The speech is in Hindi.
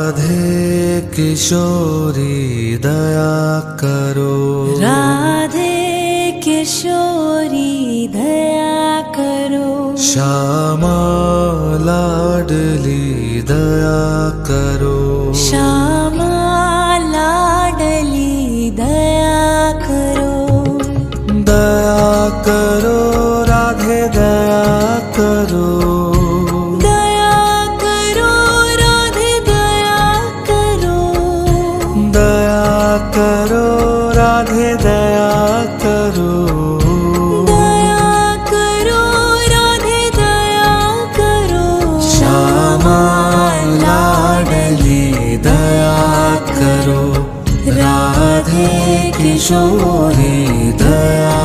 राधे किशोरी दया करो, राधे किशोरी दया करो, श्यामा लाडली दया करो, श्यामा लाडली दया करो, दया करो राधे दया करो, दया करो राधे दया करो, दया करो राधे दया करो, दया करो राधे दया करो, श्यामा लाडली दया करो, राधे किशोरी दया